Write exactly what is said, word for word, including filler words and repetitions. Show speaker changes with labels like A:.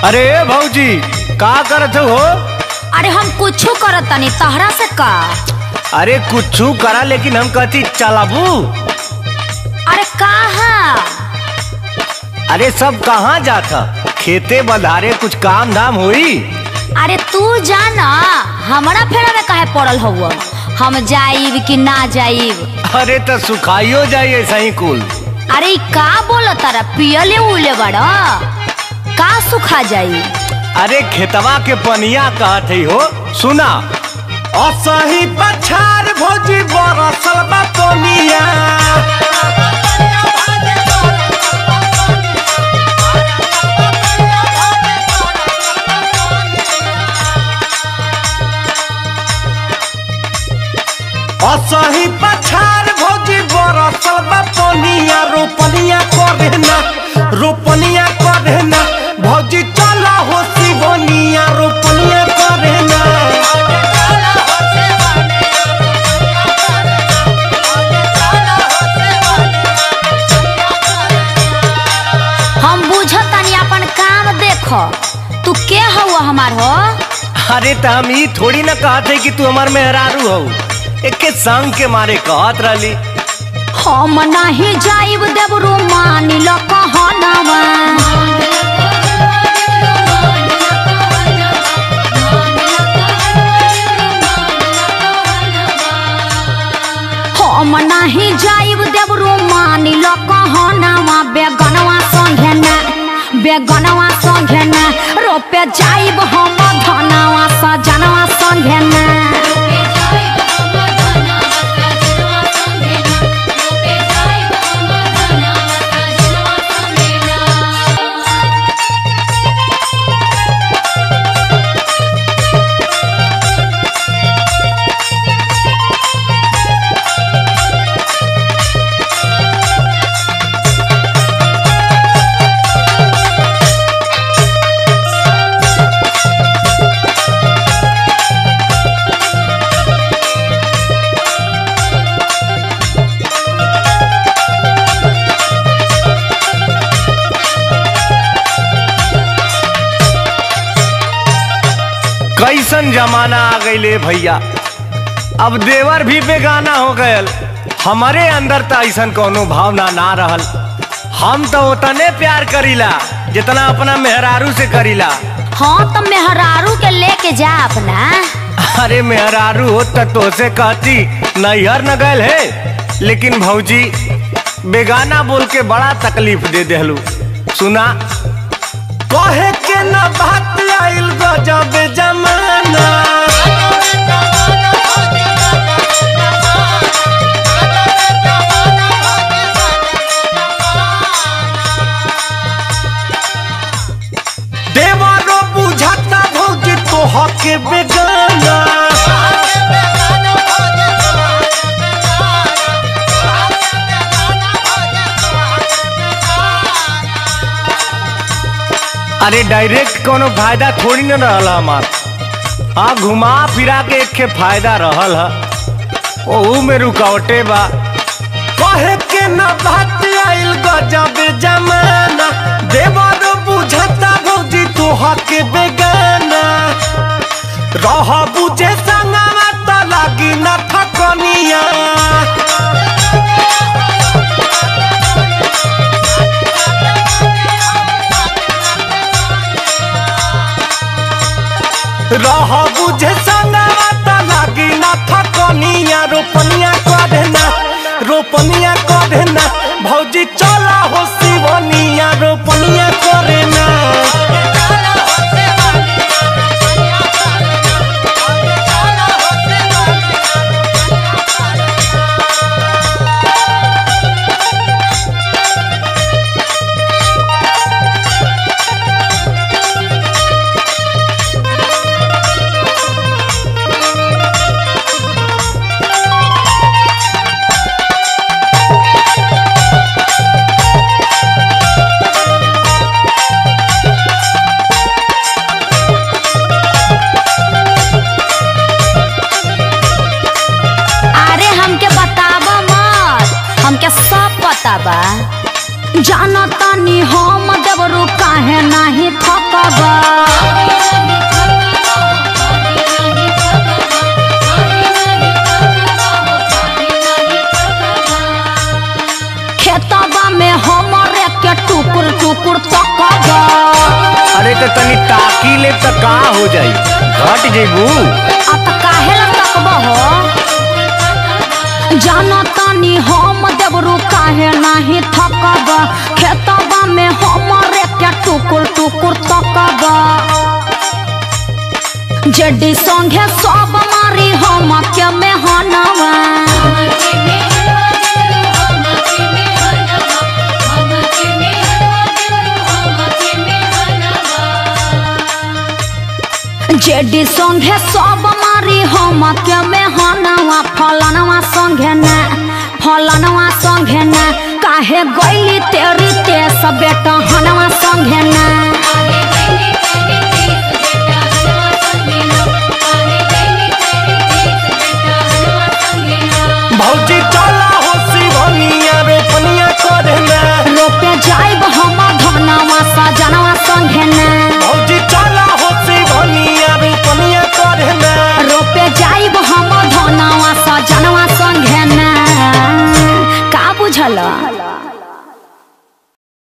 A: अरे भौजी का करत हो?
B: अरे हम कुछ करत तनी तहरा से का।
A: अरे कुछ करा लेकिन हम कहती चलाबू।
B: अरे कहाँ?
A: अरे सब कहाँ जाता? खेते बधारे कुछ काम धाम हुई।
B: अरे तू जाना हमारा फेरा में काहे पड़ल हुआ? हम जाइब कि ना जाइब?
A: अरे तो सुखाइयो जाइए सही कुल।
B: अरे का बोल तारा पियले उले बड़ा का सुखा जाई?
A: अरे खेतवा के पनिया कहत ही हो सुना। असही पछार भौजी बरसल बा पनिया। असही पछार भौजी बरसल बा पनिया। रोपनिया करे ना रोपनिया करे ना भौजी चला हो सिवनिया। रोपनिया करे ना
B: हम बुझतानी अपन काम देखो। तू के हुआ हमार हो?
A: अरे तो हम ई थोड़ी ना कहते कि तू हमार मेहरारू हो। एक के संग के मारे कहत रही।
B: हम नहीं जाइब देवरू मानी लो कहनवा। हम नहीं जाइब देवरू मानी लो कहनवा। बेगनवा संगे ना बेगनवा संगे ना रोपे जाइब हम धनवा सजनवा संगे ना।
A: कैसन जमाना आ गई भैया। अब देवर भी बेगाना हो गयल। हमारे अंदर तो ऐसा कोनो भावना ना रहल। हम तो उतने प्यार करीला जितना अपना मेहरारू से करीला।
B: हाँ तो मेहरारू के लेके जा अपना।
A: अरे मेहरारू हो तो से कहती नैहर न गयल है। लेकिन भौजी बेगाना बोल के बड़ा तकलीफ दे देलू। सुना कहे के न बात आइल गजब जमाना। देवरो बुझाता भौजी तोह के बेगाना। अरे डायरेक्ट कोनो फायदा थोड़ी न रहला हमार। हाँ घुमा फिरा के एक के फायदा रहल है ओहू में रुकावटे बा। कहे के न बात आइल गजब जमाना। देवर बुझता भौजी तोह के बेगाना। रह बुझे संगवा त लागी न थकनिया। रह बुझे संगवा त लागी न थकनिया। रोपनिया करे ना रोपनिया करे ना भौजी चला हो सिवनिया। रोपनिया करे ना
B: जानतानी हम देवरू काहे नाही थकबा खेतबा में हमरे के टुकुर टुकुर तकबा।
A: अरे तो तनी ताकी ले तो का हो जाई घट जेबू
B: अत काहे ला तकबा हो जानतानी हम देवरू काहे नाही थकबा खेतबा में हमरे के टुकुर टुकुर तकबा। जेडी संगे सब मारी हम के मेहनवा जेडी संगे सब मारी हम के मेहनवा फलनवा संगे ना फलनवा संगे ना काहे गईली तेरी तेस बेटा हनवा संगे ना।
A: भौजी चला हो शिवनिया रे पनिया करे ना
B: रोपे जाइब हम धनवा सजनवा संगे ना
A: भौजी चला हो शिवनिया रे पनिया करे ना
B: रोपे जाइब हम धनवा सजनवा